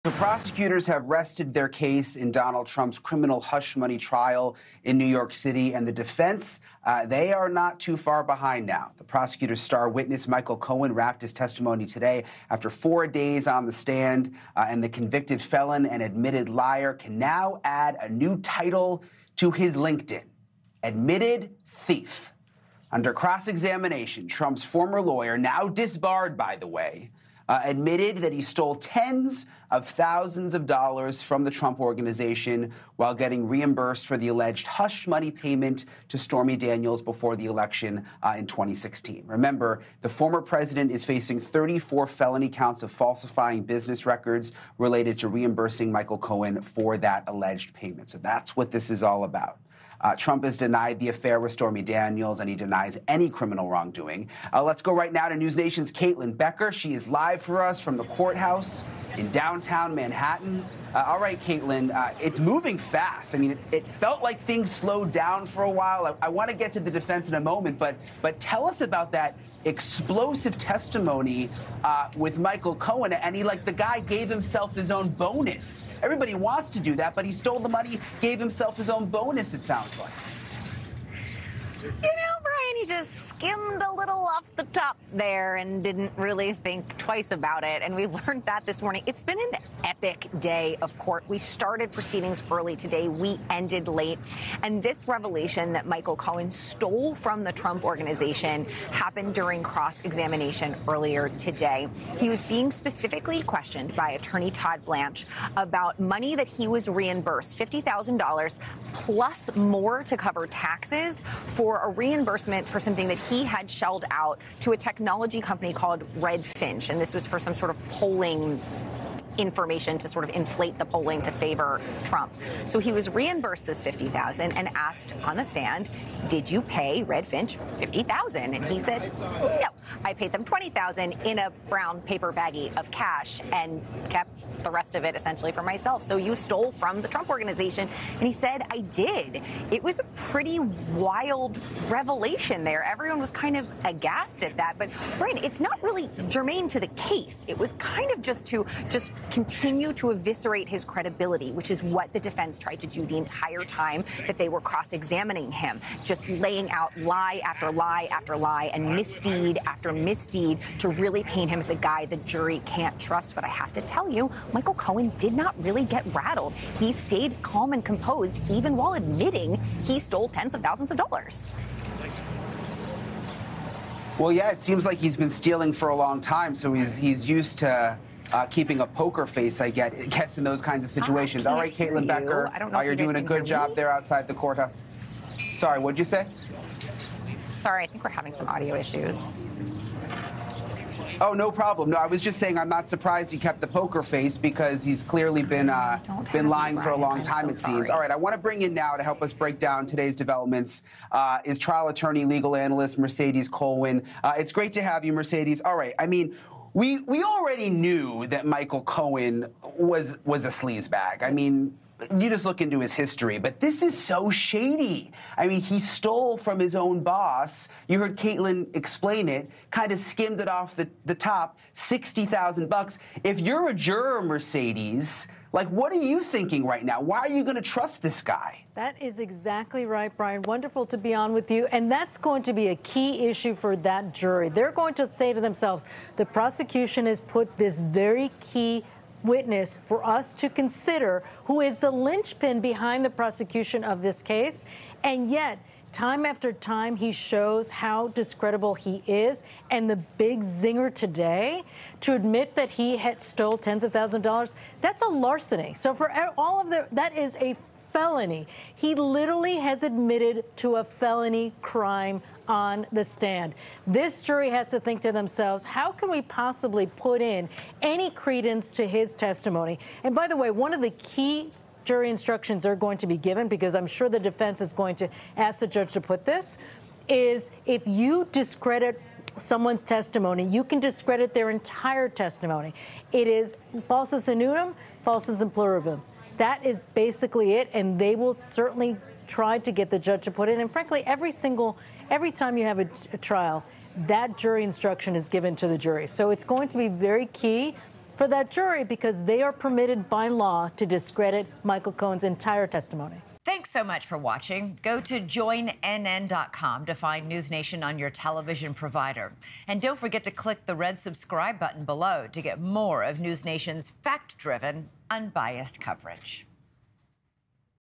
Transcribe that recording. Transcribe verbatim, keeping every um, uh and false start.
The prosecutors have rested their case in Donald Trump's criminal hush money trial in New York City, and the defense, uh, they are not too far behind now. The prosecutor's star witness, Michael Cohen, wrapped his testimony today after four days on the stand, uh, and the convicted felon and admitted liar can now add a new title to his LinkedIn: admitted thief. Under cross-examination, Trump's former lawyer, now disbarred, by the way, Uh, admitted that he stole tens of thousands of dollars from the Trump Organization while getting reimbursed for the alleged hush money payment to Stormy Daniels before the election uh, in twenty sixteen. Remember, the former president is facing thirty-four felony counts of falsifying business records related to reimbursing Michael Cohen for that alleged payment. So that's what this is all about. Uh, Trump has denied the affair with Stormy Daniels, and he denies any criminal wrongdoing. Uh, let's go right now to News Nation's Caitlin Becker. She is live for us from the courthouse in downtown Manhattan. Uh, all right, Caitlin, uh, it's moving fast. I mean, it, it felt like things slowed down for a while. I, I want to get to the defense in a moment, but but tell us about that explosive testimony uh, with Michael Cohen. And he, like, the guy gave himself his own bonus. Everybody wants to do that, but he stole the money, gave himself his own bonus, it sounds like. You know, Brian, he just skimmed a little off the top there and didn't really think twice about it. And we learned that this morning. It's been an epic day of court. We started proceedings early today. We ended late. And this revelation that Michael Cohen stole from the Trump Organization happened during cross-examination earlier today. He was being specifically questioned by attorney Todd Blanche about money that he was reimbursed, fifty thousand dollars plus more to cover taxes for a reimbursement for something that he had shelled out to a technology company called Redfinch. And this was for some sort of polling information to sort of inflate the polling to favor Trump. So he was reimbursed this fifty thousand dollars and asked on the stand, did you pay Redfinch fifty thousand dollars? And he said, no, I paid them twenty thousand dollars in a brown paper baggie of cash and kept the rest of it essentially for myself. So you stole from the Trump Organization. And he said, I did. It was a pretty wild revelation there. Everyone was kind of aghast at that. But Brian, it's not really germane to the case. It was kind of just to just continue to eviscerate his credibility, which is what the defense tried to do the entire time that they were cross-examining him, just laying out lie after lie after lie and misdeed after misdeed to really paint him as a guy the jury can't trust. But I have to tell you, Michael Cohen did not really get rattled. He stayed calm and composed, even while admitting he stole tens of thousands of dollars. Well, yeah, it seems like he's been stealing for a long time, so he's he's used to Uh, keeping a poker face, I get, I guess, in those kinds of situations. All right, Caitlin Becker, I don't know uh, if you're you doing a good job there outside the courthouse. Sorry, what'd you say? Sorry, I think we're having some audio issues. Oh, no problem. No, I was just saying I'm not surprised he kept the poker face because he's clearly been uh, been lying for a long time, it seems. All right, I want to bring in now to help us break down today's developments uh, is trial attorney, legal analyst Mercedes Colwin. Uh, it's great to have you, Mercedes. All right, I mean, We we already knew that Michael Cohen was was a sleazebag. I mean, you just look into his history, but this is so shady. I mean, he stole from his own boss. You heard Caitlin explain it, kind of skimmed it off the, the top, sixty thousand bucks. If you're a juror, Mercedes, like, what are you thinking right now? Why are you going to trust this guy? That is exactly right, Brian. Wonderful to be on with you. And that's going to be a key issue for that jury. They're going to say to themselves, the prosecution has put this very key witness for us to consider, who is the linchpin behind the prosecution of this case. And yet, time after time, he shows how discreditable he is. And the big zinger today, to admit that he had stole tens of thousands of dollars, that's a larceny. So for all of the, that is a felony. He literally has admitted to a felony crime on the stand. This jury has to think to themselves, how can we possibly put in any credence to his testimony? And by the way, one of the key jury instructions are going to be given, because I'm sure the defense is going to ask the judge to put this, is if you discredit someone's testimony, you can discredit their entire testimony. It is falsus in unum, falsus in pluribus. That is basically it, and they will certainly try to get the judge to put it. And frankly, every single, every time you have a, a trial, that jury instruction is given to the jury. So it's going to be very key for that jury because they are permitted by law to discredit Michael Cohen's entire testimony. Thanks so much for watching. Go to join N N dot com to find News Nation on your television provider. And don't forget to click the red subscribe button below to get more of News Nation's fact-driven, unbiased coverage.